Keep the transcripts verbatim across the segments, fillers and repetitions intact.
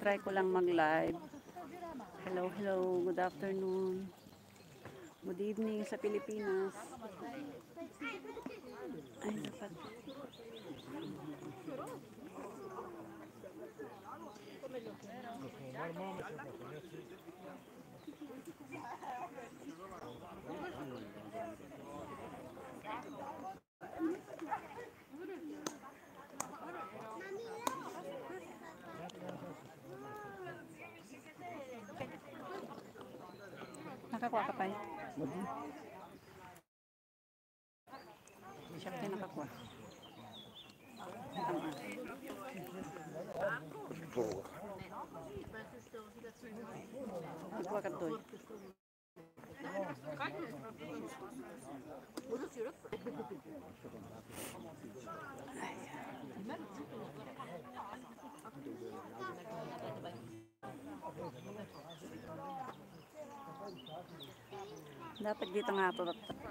Try ko lang mag-live. Hello, hello. Good afternoon. Good evening sa Pilipinas. Ay, dapat. Nakakuha ka pa eh? Siya kayo nakakuha. Tama. Nakakuha ka to eh. Dapat dito nga ito.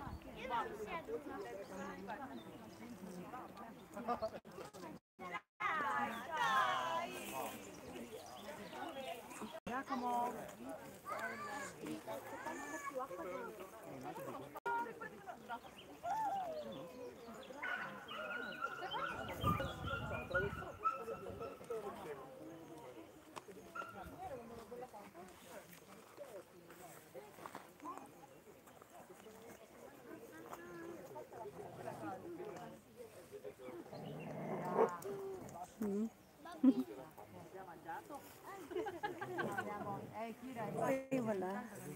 Hmm. Ay, wala.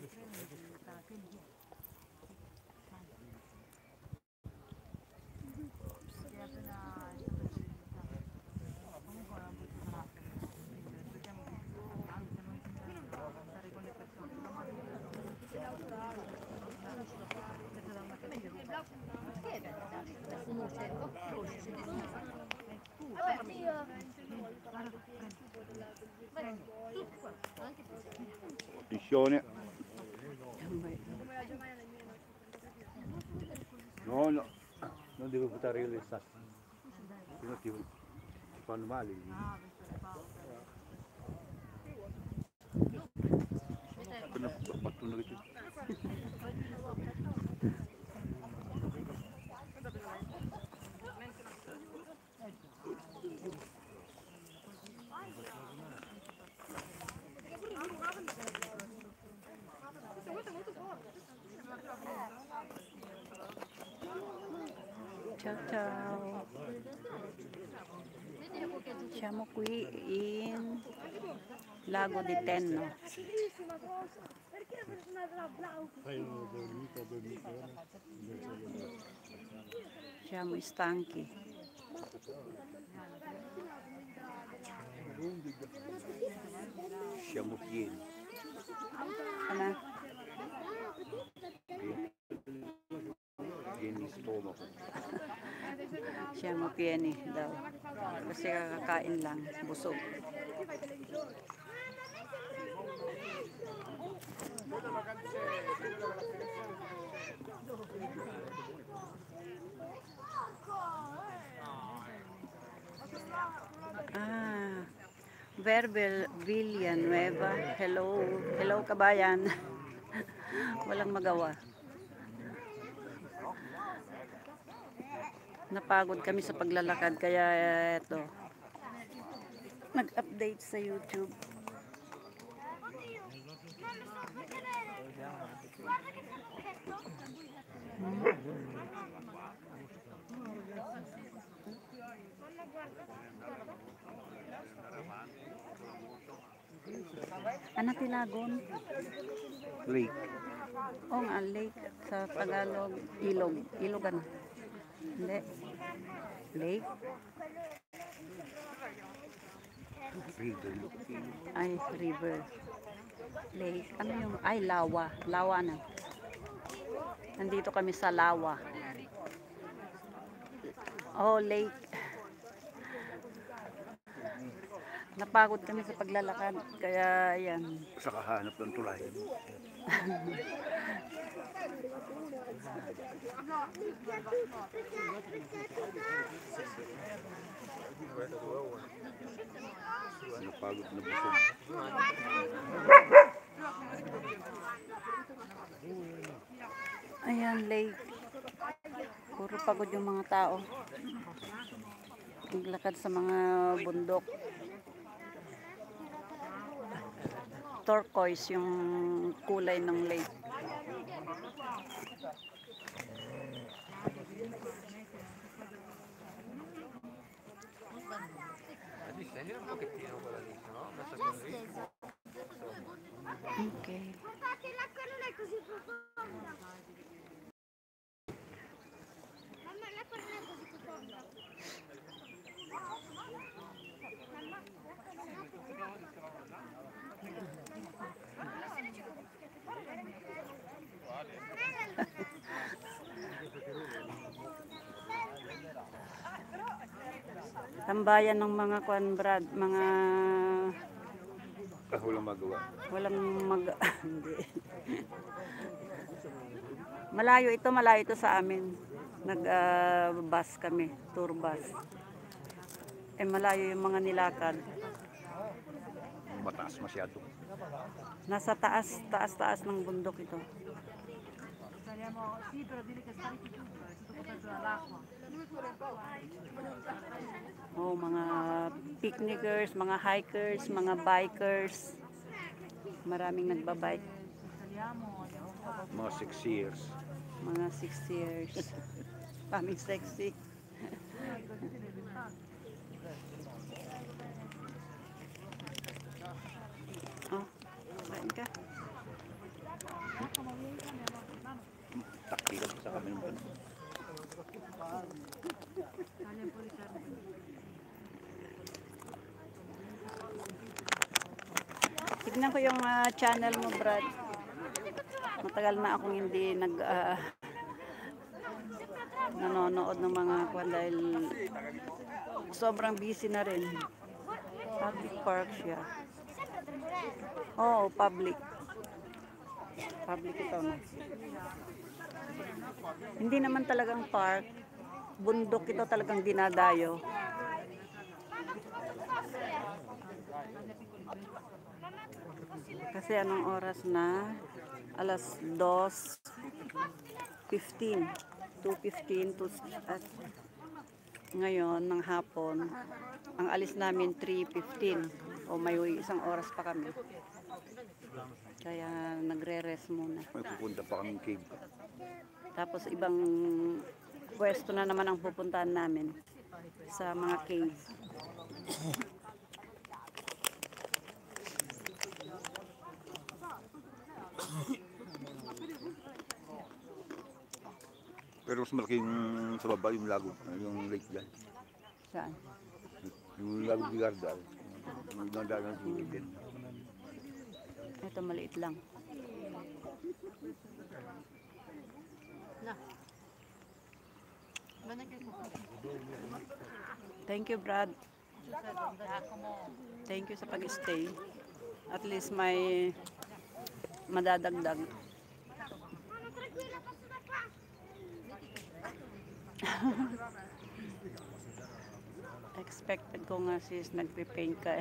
Attenzione. No, no, non devo buttare io le sassi, se no ti fanno male. Appena ho fatto una Ciao ciao. Siamo qui in Lago di Tenno. Siamo stanchi. Siamo pieni. Ano? Pieni stomaco. Siamo pieni daw. Kasi kakakain lang. Busog. Ah, Verbal Villanueva. Hello. Hello kabayan. Walang magawa. Napagod kami sa paglalakad kaya ito. Nag-update sa YouTube. Ano Tilagon? Lake. Oh, nga lake sa Tagalog, ilog. Ilog ano? Hindi. Lake? River. Ay, river. Lake. Ano yung, ay, lawa. Lawa na. Nandito kami sa lawa. Oh, lake. Napagod kami sa paglalakad. Kaya, yan. Sa kahanap ng tulay. Napagod na busog. Ayan, lake. Puro pagod yung mga tao. Naglakad sa mga bundok. Turquoise yung kulay ng lake. Okay. Tambayan ng mga kwan, Brad, mga Ah, walang magawa. walang mag... Hindi. Malayo ito, malayo ito sa amin. Nag-bus kami, tour bus. Eh, malayo yung mga nilakad. Mataas masyado. Nasa taas, taas, taas ng bundok ito. Oh, mga picnickers, mga hikers, mga bikers. Maraming nagbabike. Mga six years. Mga six years. Paming sexy. Oh, kain ka. Taktikan sa kami ng bansa. Tignan ko yung uh, channel mo, Brad. Matagal na akong hindi nag uh, nanonood ng mga kwan dahil sobrang busy na rin. Public park siya. Oo, oh, public. Public ito, no? Hindi naman talagang park. Bundok ito talagang dinadayo. Kasi anong oras na? Alas dos fifteen. two fifteen to at ngayon ng hapon. Ang alis namin three fifteen. O may isang oras pa kami. Kaya nagre-rest muna. May pupunta pa kaming cave. Tapos ibang pwesto na naman ang pupuntahan namin sa mga cave. Pero mas malaking sa baba yung lago, yung lake dyan. Saan? Yung lago di Garda. Yung nagdagan ng tubig din. Ito maliit lang. Thank you, Brad. Thank you sa pag-stay. At least may madadagdag. Expected ko nga sis nagpe-paint ka.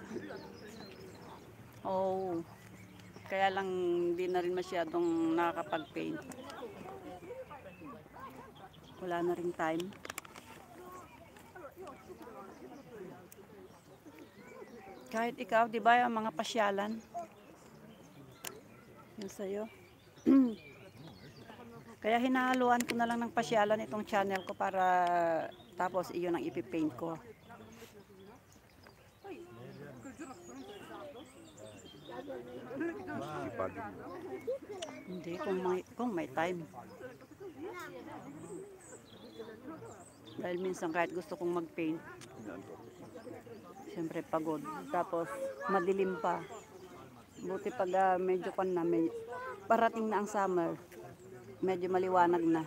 Oh. Kaya lang hindi na rin masyadong nakakapag-paint. Wala na rin time. Kahit ikaw, di ba, ang mga pasyalan? Yun sa'yo. Kaya hinahaluan ko na lang ng pasyalan itong channel ko para tapos iyon ang ipipaint ko. Sipag. Hindi, kung may, kung may time. Dahil minsan kahit gusto kong mag-paint, siyempre pagod. Tapos madilim pa. Buti pag uh, medyo kan na, medyo, parating na ang summer, medyo maliwanag na.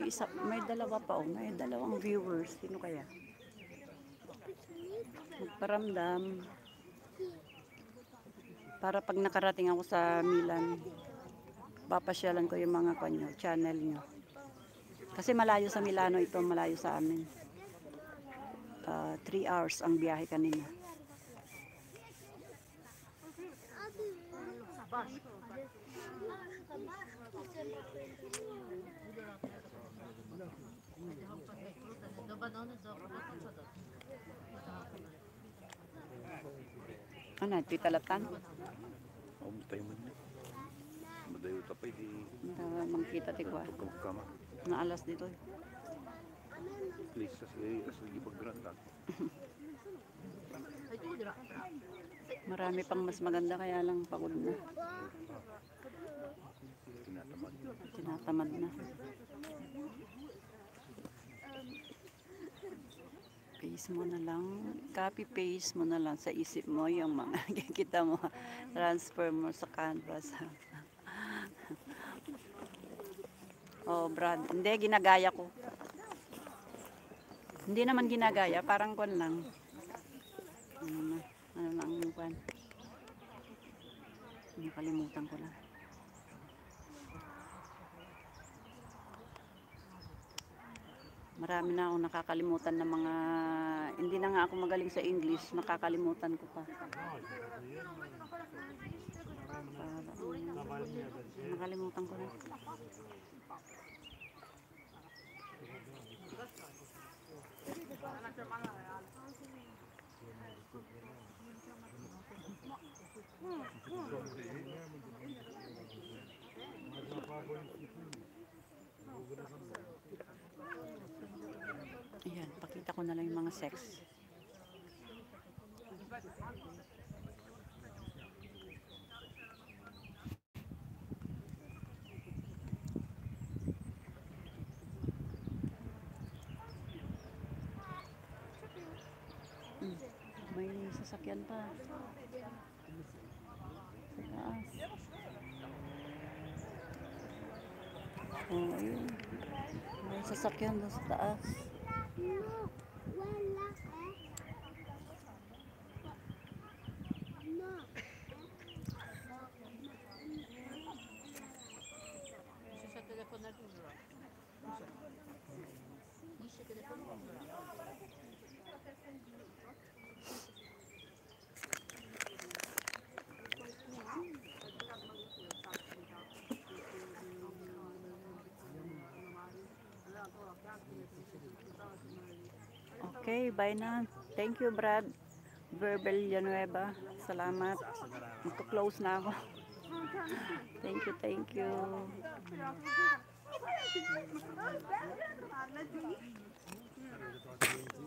may isa, may dalawa pa oh, may dalawang viewers. Sino kaya? Magparamdam. Para pag nakarating ako sa Milan, papasyalan ko yung mga kanyo, channel nyo. Kasi malayo sa Milano ito, malayo sa amin. Uh, three hours ang biyahe kanina. Ano, titalatan? Oh, tayo man na. Madayo tapay di Uh, mangkita ti kwa. pagkama. Na alas dito. Please, kasi asli paggranta. Marami pang mas maganda kaya lang pagod na. Tinatamad. Tinatamad na. Paste mo na lang. Copy paste mo na lang sa isip mo yung mga kita mo. Transfer mo sa canvas. Oh, Brad. Hindi, ginagaya ko. Hindi naman ginagaya. Parang kon lang. Ano, ano lang yung kwan. Nakalimutan ko na. Marami na akong nakakalimutan ng mga... Hindi na nga ako magaling sa English. Nakakalimutan ko pa. Para, um, nakalimutan ko na. Ayan, pakita ko na lang yung mga sex. Hmm, may sasakyan pa. Sa taas. Oh, ayun. May sasakyan doon sa taas. Okay, bye na. Thank you, Brad. Verbal Villanueva. Salamat. Magko-close na ako. Thank you, thank you.